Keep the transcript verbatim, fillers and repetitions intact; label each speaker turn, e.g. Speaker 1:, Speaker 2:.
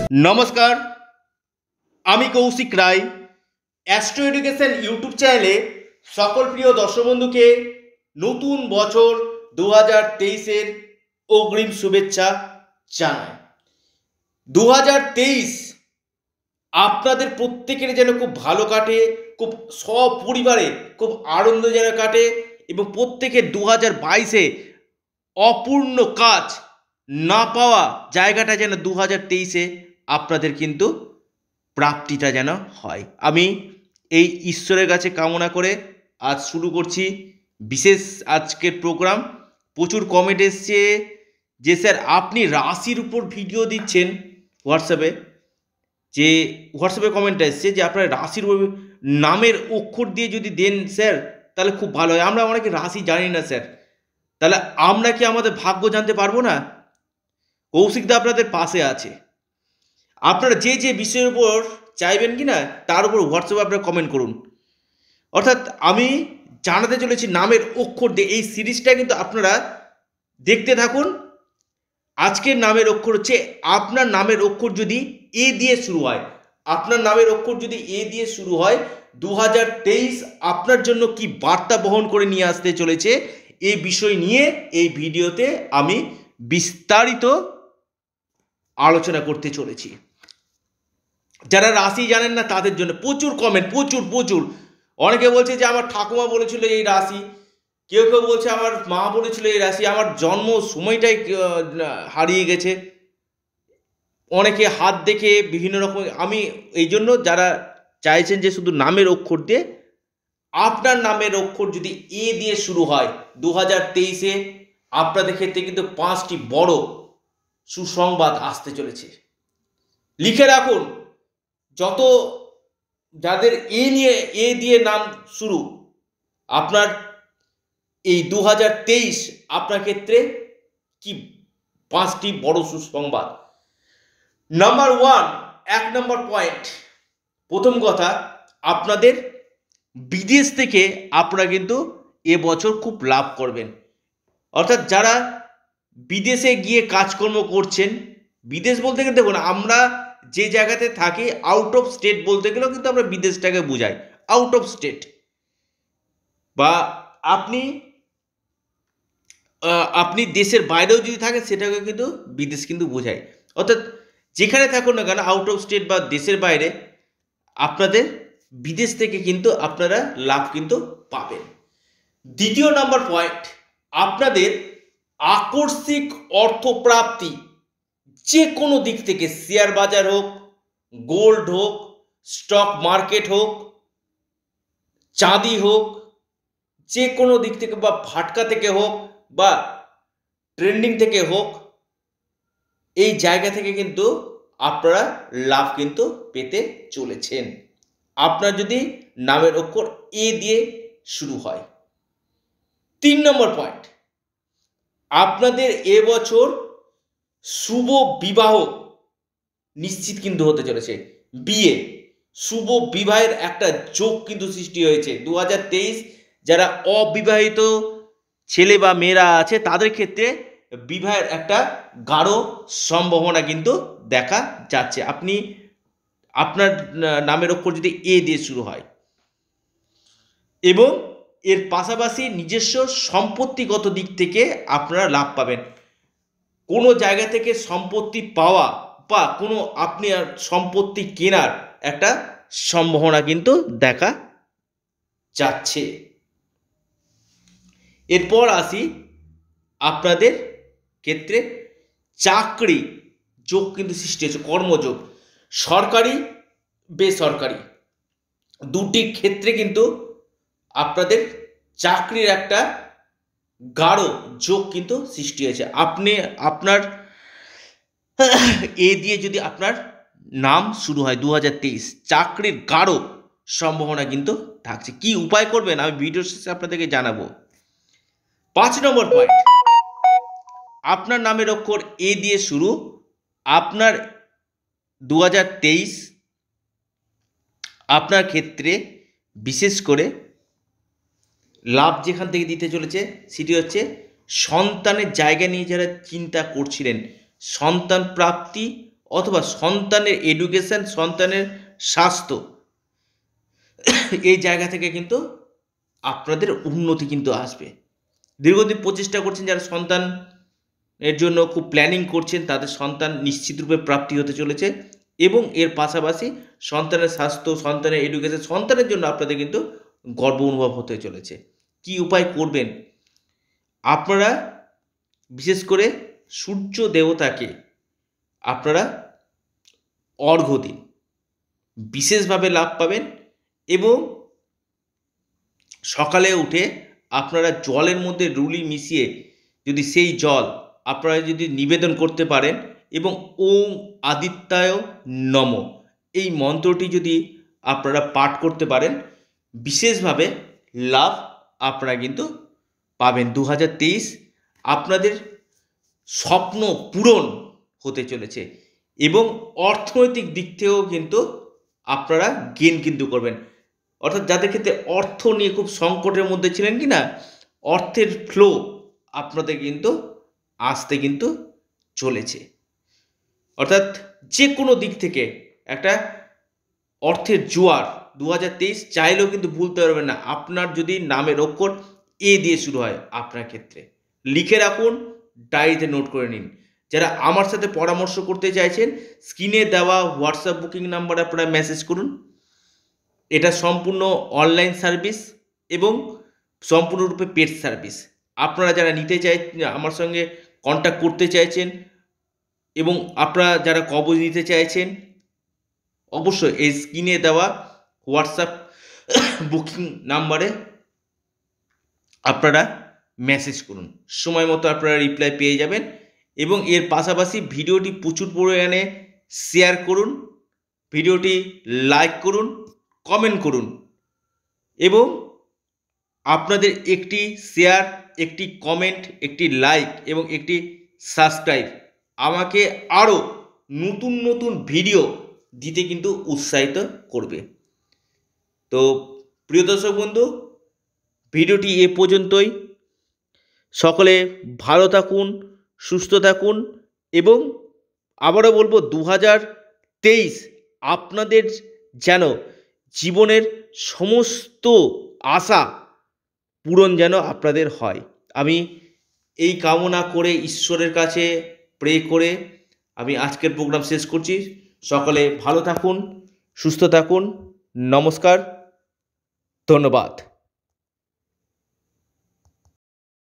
Speaker 1: নমস্কার, আমি Kaushik Roy. Astro education YouTube চ্যানেলে সকল প্রিয় দর্শক বন্ধুকে নতুন বছর দু হাজার তেইশের অগ্রিম শুভেচ্ছা জানাই। দু হাজার তেইশ আপনাদের প্রত্যেকের যেন খুব ভালো কাটে, খুব সপরিবারে খুব আনন্দ যেন কাটে এবং প্রত্যেকের দু হাজার বাইশে অপূর্ণ কাজ না পাওয়া জায়গাটা যেন দু হাজার তেইশে আপনাদের কিন্তু প্রাপ্তিটা যেন হয়। আমি এই ঈশ্বরের কাছে কামনা করে আজ শুরু করছি বিশেষ আজকের প্রোগ্রাম। প্রচুর কমেন্ট এসছে যে স্যার আপনি রাশির উপর ভিডিও দিচ্ছেন হোয়াটসঅ্যাপে, যে হোয়াটসঅ্যাপে কমেন্ট এসছে যে আপনার রাশির উপর নামের অক্ষর দিয়ে যদি দেন স্যার তাহলে খুব ভালো হয়। আমরা অনেকে রাশি জানি না স্যার, তাহলে আমরা কি আমাদের ভাগ্য জানতে পারবো না? কৌশিকদা আপনাদের পাশে আছে। আপনারা যে যে বিষয়ের উপর চাইবেন কি না তার উপর হোয়াটসঅ্যাপে আপনারা কমেন্ট করুন। অর্থাৎ আমি জানাতে চলেছি নামের অক্ষর দিয়ে এই সিরিজটা কিন্তু আপনারা দেখতে থাকুন। আজকের নামের অক্ষর হচ্ছে, আপনার নামের অক্ষর যদি এ দিয়ে শুরু হয়, আপনার নামের অক্ষর যদি এ দিয়ে শুরু হয়, দু হাজার তেইশ আপনার জন্য কি বার্তা বহন করে নিয়ে আসতে চলেছে এই বিষয় নিয়ে এই ভিডিওতে আমি বিস্তারিত আলোচনা করতে চলেছি। যারা রাশি জানেন না তাদের জন্য প্রচুর কমেন্ট, প্রচুর প্রচুর অনেকে বলছে যে আমার ঠাকুমা বলেছিল এই রাশি, কেউ কেউ বলছে আমার মা বলেছিল এই রাশি, আমার জন্ম সময়টাই হারিয়ে গেছে, অনেকে হাত দেখে বিভিন্ন রকম। আমি এই জন্য যারা চাইছেন যে শুধু নামের অক্ষর দিয়ে, আপনার নামের অক্ষর যদি এ দিয়ে শুরু হয় দু হাজার তেইশে আপনাদের ক্ষেত্রে কিন্তু পাঁচটি বড় সুসংবাদ আসতে চলেছে। লিখে রাখুন, যত যাদের এ নিয়ে এ দিয়ে নাম শুরু, আপনার এই দু হাজার তেইশ আপনার ক্ষেত্রে কি পাঁচটি বড় সুসংবাদ। নাম্বার ওয়ান, এক নম্বর পয়েন্ট, প্রথম কথা, আপনাদের বিদেশ থেকে আপনারা কিন্তু এবছর খুব লাভ করবেন। অর্থাৎ যারা বিদেশে গিয়ে কাজকর্ম করছেন, বিদেশ বলতে গেলে দেখুন আমরা যে জায়গাতে থাকি আউট অফ স্টেট বলতে গেলেও কিন্তু আমরা বিদেশটাকে বোঝাই, আউট অফ স্টেট, বা আপনি আপনি দেশের বাইরেও যদি থাকেন সেটাকে কিন্তু বিদেশ কিন্তু বোঝায়। অর্থাৎ যেখানে থাকুন না কেন আউট অফ স্টেট বা দেশের বাইরে, আপনাদের বিদেশ থেকে কিন্তু আপনারা লাভ কিন্তু পাবেন। দ্বিতীয় নাম্বার পয়েন্ট, আপনাদের আকস্মিক অর্থপ্রাপ্তি যে কোনো দিক থেকে, শেয়ার বাজার হোক, গোল্ড হোক, স্টক মার্কেট হোক, চাঁদি হোক, যে কোনো দিক থেকে, বা ফাটকা থেকে হোক বা ট্রেন্ডিং থেকে হোক, এই জায়গা থেকে কিন্তু আপনারা লাভ কিন্তু পেতে চলেছেন আপনার যদি নামের অক্ষর এ দিয়ে শুরু হয়। তিন নম্বর পয়েন্ট, আপনাদের এবছর শুভ বিবাহ নিশ্চিত কিন্তু হতে চলেছে। বিয়ে, শুভ বিবাহের একটা যোগ কিন্তু সৃষ্টি হয়েছে দু হাজার তেইশ। যারা অবিবাহিত ছেলে বা মেয়েরা আছে তাদের ক্ষেত্রে বিবাহের একটা গাঢ় সম্ভাবনা কিন্তু দেখা যাচ্ছে। আপনি আপনার নামের অক্ষর যদি এ দিয়ে শুরু হয়, এবং এর পাশাপাশি নিজস্ব সম্পত্তিগত দিক থেকে আপনারা লাভ পাবেন। কোনো জায়গা থেকে সম্পত্তি পাওয়া বা কোনো আপনি সম্পত্তি কেনার একটা সম্ভাবনা কিন্তু দেখা যাচ্ছে। এরপর আসি আপনাদের ক্ষেত্রে চাকরি যোগ কিন্তু সৃষ্টি হয়েছে, কর্মযোগ, সরকারি বেসরকারি দুটি ক্ষেত্রে কিন্তু আপনাদের চাকরির একটা গাঢ় যোগ কিন্তু সৃষ্টি হয়েছে। আপনি আপনার এ দিয়ে যদি আপনার নাম শুরু হয় দু হাজার তেইশ, চাকরির গাঢ় সম্ভাবনা কিন্তু থাকছে। কি উপায় করবেন আমি ভিডিও শেষে আপনাদেরকে জানাবো। পাঁচ নম্বর পয়েন্ট, আপনার নামের অক্ষর এ দিয়ে শুরু, আপনার দু হাজার তেইশ আপনার ক্ষেত্রে বিশেষ করে লাভ যেখান থেকে দিতে চলেছে সেটি হচ্ছে সন্তানের জায়গা নিয়ে যারা চিন্তা করছিলেন, সন্তান প্রাপ্তি অথবা সন্তানের এডুকেশন, সন্তানের স্বাস্থ্য, এই জায়গা থেকে কিন্তু আপনাদের উন্নতি কিন্তু আসবে। দীর্ঘদিন প্রচেষ্টা করছেন যারা সন্তান এর জন্য খুব প্ল্যানিং করছেন, তাদের সন্তান নিশ্চিতরূপে প্রাপ্তি হতে চলেছে এবং এর পাশাপাশি সন্তানের স্বাস্থ্য, সন্তানের এডুকেশন, সন্তানের জন্য আপনাদের কিন্তু গর্ব অনুভব হতে চলেছে। কি উপায় করবেন? আপনারা বিশেষ করে সূর্য দেবতাকে আপনারা অর্ঘ্য দিন, বিশেষভাবে লাভ পাবেন। এবং সকালে উঠে আপনারা জলের মধ্যে রুলি মিশিয়ে যদি সেই জল আপনারা যদি নিবেদন করতে পারেন এবং ওম আদিত্যায় নম এই মন্ত্রটি যদি আপনারা পাঠ করতে পারেন, বিশেষভাবে লাভ আপনারা কিন্তু পাবেন। দু হাজার তেইশ আপনাদের স্বপ্ন পূরণ হতে চলেছে এবং অর্থনৈতিক দিক থেকেও কিন্তু আপনারা গেন কিন্তু করবেন। অর্থাৎ যাদের ক্ষেত্রে অর্থ নিয়ে খুব সংকটের মধ্যে ছিলেন কি না, অর্থের ফ্লো আপনাদের কিন্তু আসতে কিন্তু চলেছে। অর্থাৎ যে কোনো দিক থেকে একটা অর্থের জোয়ার দু হাজার তেইশ চাইলেও কিন্তু ভুলতে পারবেন না। আপনার যদি নামের অক্ষর এ দিয়ে শুরু হয়, আপনার ক্ষেত্রে লিখে রাখুন, ডায়েরিতে নোট করে নিন। যারা আমার সাথে পরামর্শ করতে চাইছেন, স্ক্রিনে দেওয়া হোয়াটসঅ্যাপ বুকিং নাম্বারে আপনারা মেসেজ করুন। এটা সম্পূর্ণ অনলাইন সার্ভিস এবং সম্পূর্ণরূপে পেড সার্ভিস। আপনারা যারা নিতে চাই, আমার সঙ্গে কন্ট্যাক্ট করতে চাইছেন এবং আপনারা যারা কবজ নিতে চাইছেন, অবশ্যই এই স্ক্রিনে দেওয়া হোয়াটসঅ্যাপ বুকিং নাম্বারে আপনারা মেসেজ করুন। সময় মতো আপনারা রিপ্লাই পেয়ে যাবেন এবং এর পাশাপাশি ভিডিওটি প্রচুর পরিমাণে শেয়ার করুন, ভিডিওটি লাইক করুন, কমেন্ট করুন এবং আপনাদের একটি শেয়ার, একটি কমেন্ট, একটি লাইক এবং একটি সাবস্ক্রাইব আমাকে আরও নতুন নতুন ভিডিও দিতে কিন্তু উৎসাহিত করবে। তো প্রিয় দর্শক বন্ধু, ভিডিওটি এ পর্যন্তই। সকলে ভালো থাকুন, সুস্থ থাকুন এবং আবারও বলবো দু হাজার তেইশ আপনাদের যেন জীবনের সমস্ত আশা পূরণ যেন আপনাদের হয়, আমি এই কামনা করে ঈশ্বরের কাছে প্রে করে আমি আজকের প্রোগ্রাম শেষ করছি। সকলে ভালো থাকুন, সুস্থ থাকুন। নমস্কার, ধন্যবাদ।